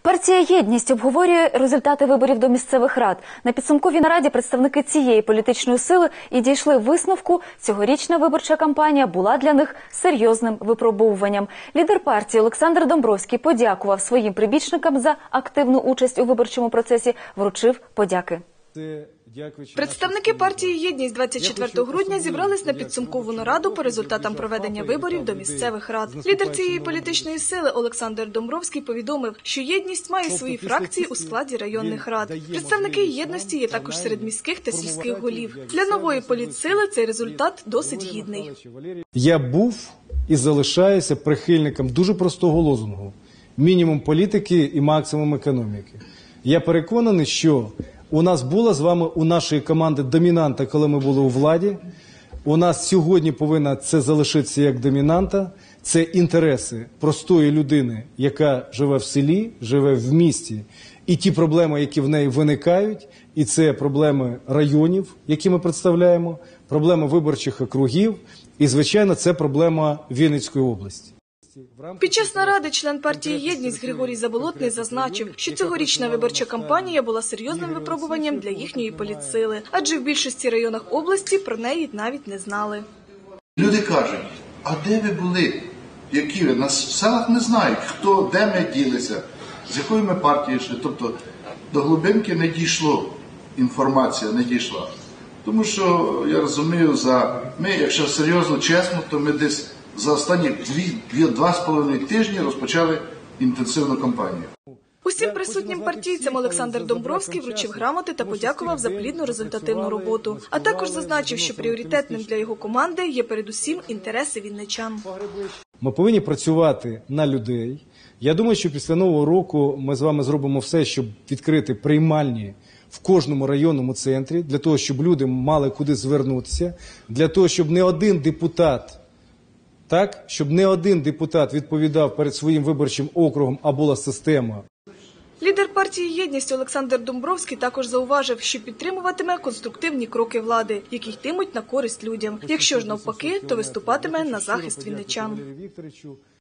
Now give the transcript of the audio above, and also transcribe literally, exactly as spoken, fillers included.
Партія «Єдність» обговорює результати виборів до місцевих рад. На підсумковій нараді представники цієї політичної сили і дійшли висновку – цьогорічна виборча кампанія була для них серйозним випробовуванням. Лідер партії Олександр Домбровський подякував своїм прибічникам за активну участь у виборчому процесі, вручив подяки. Представники партії «Єдність» двадцять четвертого грудня зібрались на підсумкову нараду по результатам проведення виборів до місцевих рад. Лідер цієї політичної сили Олександр Домбровський повідомив, що «Єдність» має свої фракції у складі районних рад. Представники «Єдності» є також серед міських та сільських голів. Для нової політсили цей результат досить гідний. Я був і залишаюся прихильником дуже простого лозунгу – мінімум політики і максимум економіки. Я переконаний, що у нас була з вами, у нашої команди, домінанта, коли ми були у владі. У нас сьогодні повинна це залишитися як домінанта. Це інтереси простої людини, яка живе в селі, живе в місті. І ті проблеми, які в неї виникають, і це проблеми районів, які ми представляємо, проблеми виборчих округів, і, звичайно, це проблема Вінницької області. Під час наради член партії «Єдність» Григорій Заболотний зазначив, що цьогорічна виборча кампанія була серйозним випробуванням для їхньої політсили, адже в більшості районах області про неї навіть не знали. Люди кажуть, а де ви були? Які ви? Нас в селах не знають, хто, де ми ділися, з якою ми партією йшли. Тобто до глибинки не дійшло, інформація не дійшла. Тому що, я розумію, за ми, якщо серйозно, чесно, то ми десь за останні дві, два з половиною тижні розпочали інтенсивну кампанію. Усім присутнім партійцям Олександр Домбровський вручив грамоти та подякував за плідну результативну роботу. А також зазначив, що пріоритетним для його команди є передусім інтереси вінничан. Ми повинні працювати на людей. Я думаю, що після Нового року ми з вами зробимо все, щоб відкрити приймальні в кожному районному центрі, для того, щоб люди мали куди звернутися, для того, щоб не один депутат Так, щоб не один депутат відповідав перед своїм виборчим округом, а була система. Лідер партії «Єдність» Олександр Домбровський також зауважив, що підтримуватиме конструктивні кроки влади, які йтимуть на користь людям. Якщо ж навпаки, то виступатиме на захист вінничан.